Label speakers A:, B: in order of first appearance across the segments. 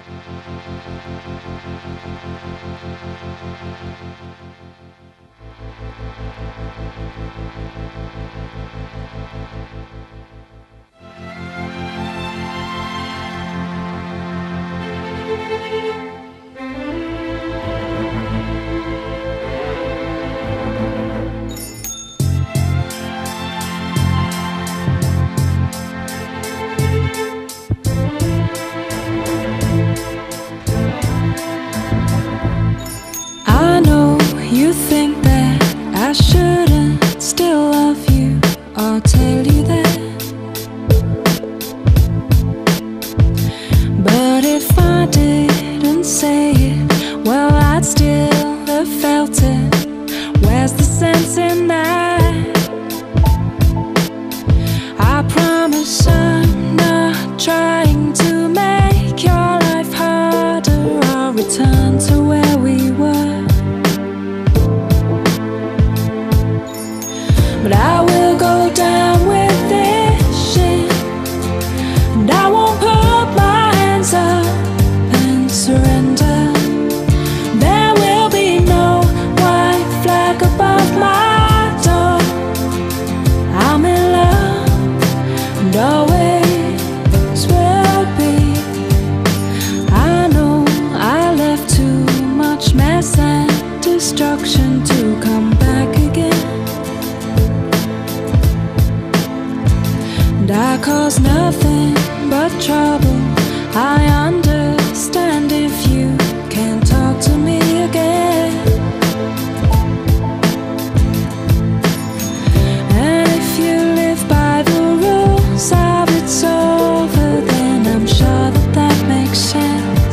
A: I know you think that I shouldn't still love you or tell you that, but if I didn't say it, well, I'd still have felt it. Where's the sense in that? I promise I'm not trying to make your life harder or return to where we were, but I will go down with this shit, and I won't put my hands up and surrender. There will be no white flag above my door. I'm in love, and always will be. I know I left too much mess and destruction to come back again, and I caused nothing but trouble. I understand if you can't talk to me again, and if you live by the rules of it's over, then I'm sure that that makes sense.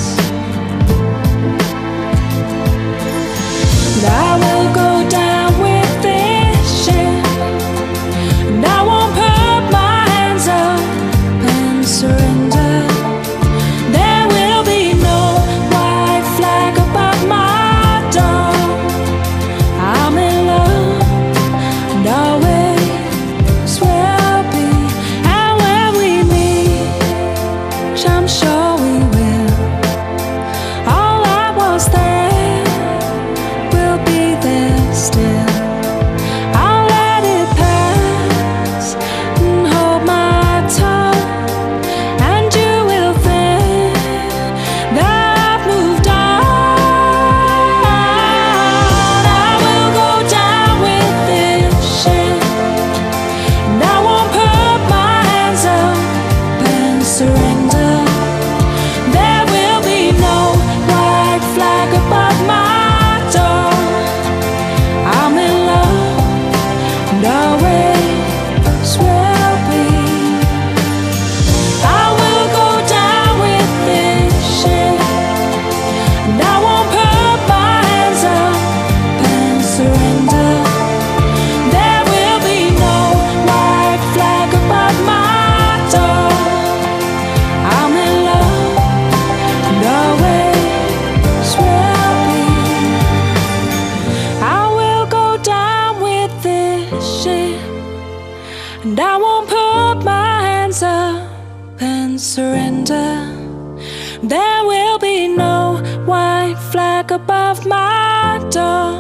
A: But I will go down with this shit, and I won't put my hands up and surrender. There will be no white flag above my door. I'm in love, and always will be. And when we meet, which I'm sure we will, all I was there will be there still. I'll let it pass and hold my tongue, and you will think that I've moved on. I will go down with this shit, and I won't put my hands up and surrender. There will be no white flag above my door. I'm in love, and always will be. I will go down with this shit, and I won't put my hands up and surrender. There will be no white flag above my door. I'm in love, and always will be. I will go down with this shit, and I won't put my hands up and surrender. There will be no white flag above my door.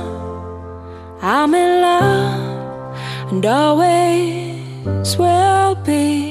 A: I'm in love, and always will be.